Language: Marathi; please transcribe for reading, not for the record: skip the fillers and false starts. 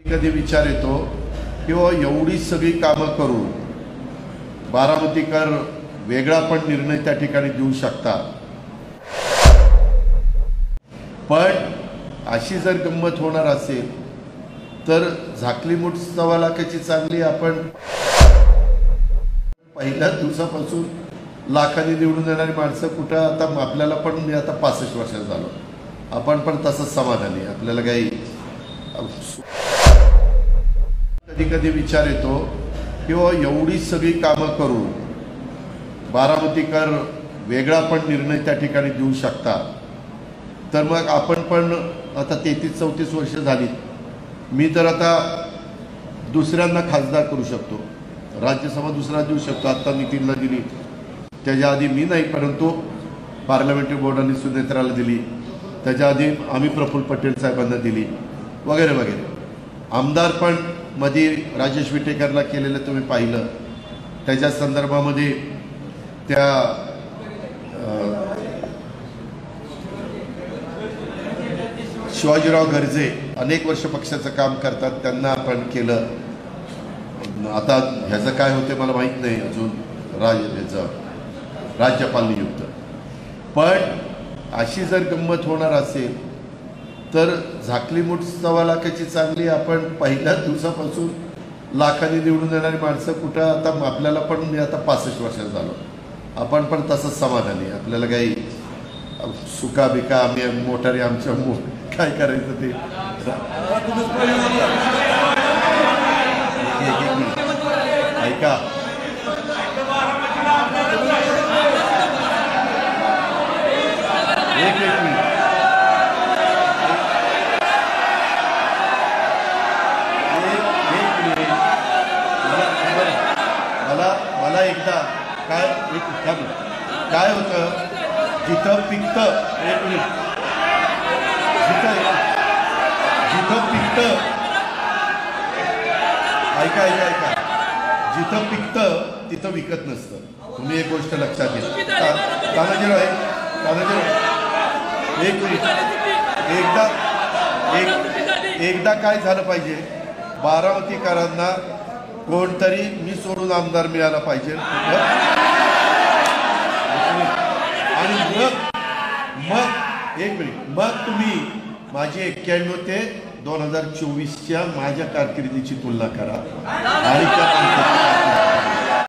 कधी विचार येतो किंवा एवढी सगळी कामं करून बारामतीकर वेगळा पण निर्णय त्या ठिकाणी देऊ शकतात, पण अशी जर गंमत होणार असेल तर झाकली मूठ 1.25 लाखाची चांगली आपण पहिल्या दिवसापासून लाखांनी निवडून येणारी माणसं कुठं आता आपल्याला पण मी आता 65 वर्षाचा झालो, आपण पण तसंच समाधानी, आपल्याला काही कधी कधी विचार येतो किंवा एवढी सगळी कामं करून बारामतीकर वेगळा पण निर्णय त्या ठिकाणी देऊ शकतात, तर मग आपण पण आता 33-34 वर्ष झाली, मी तर आता दुसऱ्यांना खासदार करू शकतो, राज्यसभा दुसरा देऊ शकतो, आत्ता नितीनला दिली, त्याच्या आधी मी नाही परंतु पार्लमेंटरी बोर्डाने सुनेत्राला दिली, त्याच्या आधी आम्ही प्रफुल्ल पटेल साहेबांना दिली वगैरे वगैरे. आमदार पण मध्ये राजेश विटेकरला केलेलं तुम्ही पाहिलं, त्याच्या संदर्भामध्ये त्या शिवाजीराव गर्जे अनेक वर्ष पक्षाचं काम करतात, त्यांना आपण केलं. आता ह्याचं काय होते मला माहीत नाही अजून, ह्याचं राज्यपाल नियुक्त, पण अशी जर गंमत होणार असेल तर झाकली मूठ 1.25 लाखाची चांगली आपण पहिल्या दिवसापासून लाखांनी निवडून येणारी माणसं कुठं आता आपल्याला पण मी आता 65 वर्षाचा झालो, आपण पण तसंच समाधानी, आपल्याला काही सुका बिका आम्ही मोटारी आमच्या काय करायचं ते ऐका. एक मिनिट मला एकदा काय होतं, जिथं पिकतं, एक मिनिट, जिथं पिकतं, ऐका, जिथं पिकतं तिथं विकत नसतं. तुम्ही एक गोष्ट लक्षात घ्या. तानाजीराव एक मिनिट, एकदा काय झालं पाहिजे, बारामतीकरांना कोणतरी मी सोडून आमदार मिळाला पाहिजे, आणि मग एक मिनिट, मग तुम्ही माझी 91 ते 2024च्या माझ्या कारकिर्दीची तुलना करा आणि